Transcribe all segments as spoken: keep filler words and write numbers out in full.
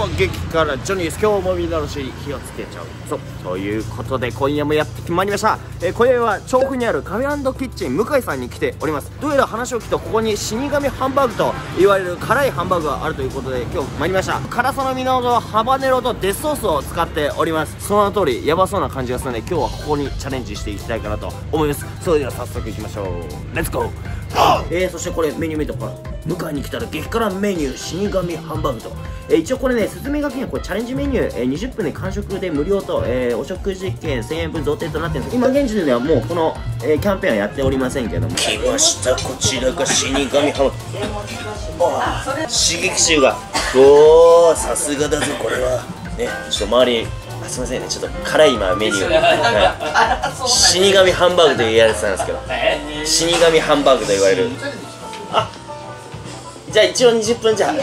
激辛ジョニーです。今日もみんなの尻火をつけちゃうぞということで、今夜もやってまいりました。えー、今夜は調布にあるカフェ&キッチン向井さんに来ております。どうやら話を聞くと、ここに死神ハンバーグと言われる辛いハンバーグがあるということで、今日参りました。辛さの源はハバネロとデスソースを使っております。その通りヤバそうな感じがするので、今日はここにチャレンジしていきたいかなと思います。それでは早速いきましょう。レッツゴー。えー、そしてこれメニュー見て、ほら向井に来たら激辛メニュー死神ハンバーグと、えー、一応これね、説明書きにはこれチャレンジメニュー、えー、にじゅっぷんで完食で無料と、えー、お食事券せんえんぶん贈呈となってるんです。今現時点ではもうこの、えー、キャンペーンはやっておりませんけども、来ました、こちらが死神ハンバーグ。刺激臭が、おー、さすがだぞこれはね。ちょっと周り、あ、すみませんね、ちょっと辛い今メニュー、はい、死神ハンバーグと言われてたんですけど、死神ハンバーグと言われる。あ、じゃあ一応にじゅっぷんじゃ、はい、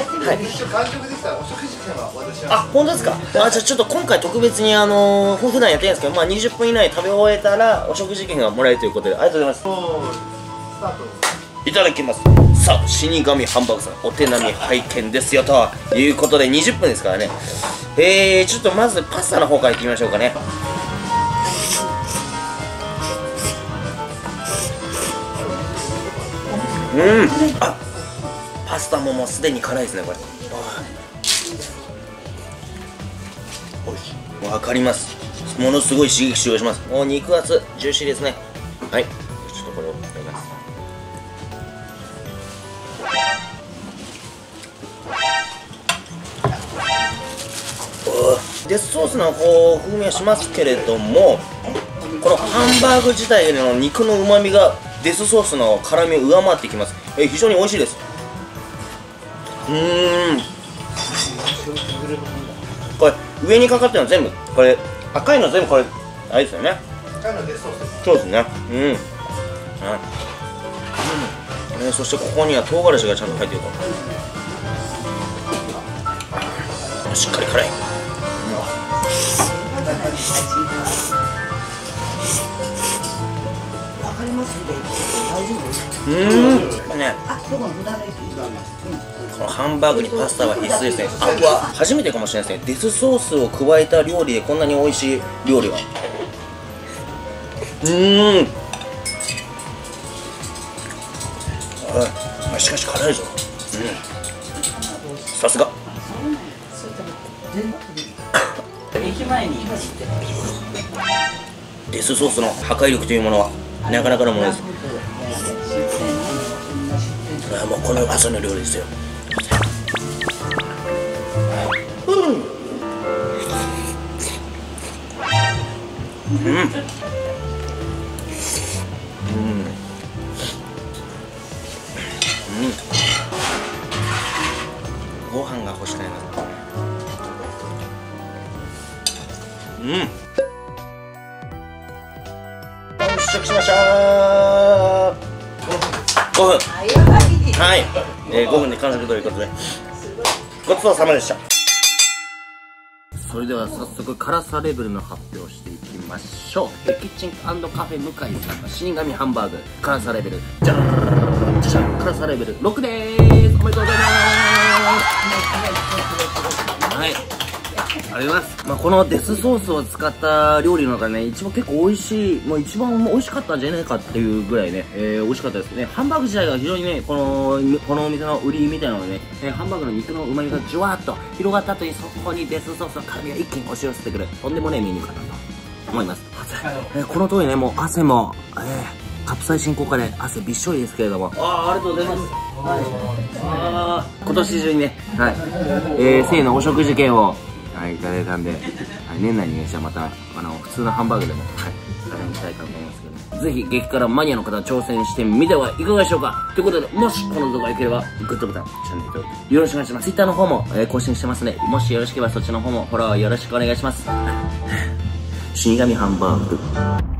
あ、本当ですか。あ、じゃあちょっと今回特別にあのー、普段やってるんですけど、まあにじゅっぷん以内食べ終えたらお食事券がもらえるということで、ありがとうございます。いただきます。さあ、死神ハンバーグさん、お手並み拝見ですよということで、にじゅっぷんですからね。えー、ちょっとまずパスタの方からいってみましょうかね。うん、あ、パスタももうすでに辛いですねこれ。わかります。ものすごい刺激臭がします。もう肉厚ジューシーですね。はい、ちょっとこれをいただきます。デスソースのこう風味はしますけれども、このハンバーグ自体の肉のうまみがデスソースの辛みを上回ってきます。えー、非常に美味しいです。うーん、これ上にかかってるの全部これ赤いの全部これあれですよね。赤いのデスソースです。そうですね。うん、うん、うん、えー、そしてここには唐辛子がちゃんと入ってるから、しっかり辛い。うん、ね、このハンバーグにパスタは必須ですね。あ、うわ、初めてかもしれないですね。デスソースを加えた料理でこんなに美味しい料理は。うーん、あ、しかし辛いぞ。うん、さすが。デスソースの破壊力というものはなかなかのものです。あ、もうこの朝の料理ですよ。うん、うん、うん、うん、ご飯が欲しくないな。うん、試食しましたー。ごふん、はい、えー、ごふんで完食ということで、ごちそうさまでした。それでは早速辛さレベルの発表をしていきましょう。キッチン&カフェ向井さんの死神ハンバーグ辛さレベルじゃらーん、じゃじゃん、辛さレベルろくでーす。おめでとうございます。はい、ありがとうございます。まあ、このデスソースを使った料理の中でね、一番結構美味しい、もう一番美味しかったんじゃないかっていうぐらいね、えー、美味しかったですね。ハンバーグ自体が非常にね、この、このお店の売りみたいなのでね、えー、ハンバーグの肉の旨味がじゅわーっと広がったという、そこにデスソースの辛みが一気に押し寄せてくる、とんでもないメニューかなと思います。えー、この通りね、もう汗も、えー、カプサイシン効果で汗びっしょりですけれども、あー、ありがとうございます。はい、あー、今年中にね、はい、えー、せいのお食事券をはい、いただいたんで、はい、年内にね、じゃあまた、あの、普通のハンバーグでも、はい、チャレンジしたいと思いますけど、ぜひ、激辛マニアの方は挑戦してみてはいかがでしょうか。ということで、もしこの動画が良ければ、グッドボタン、チャンネル登録、よろしくお願いします。Twitter の方も、えー、更新してますので、もしよろしければそっちの方もフォローよろしくお願いします。死神ハンバーグ。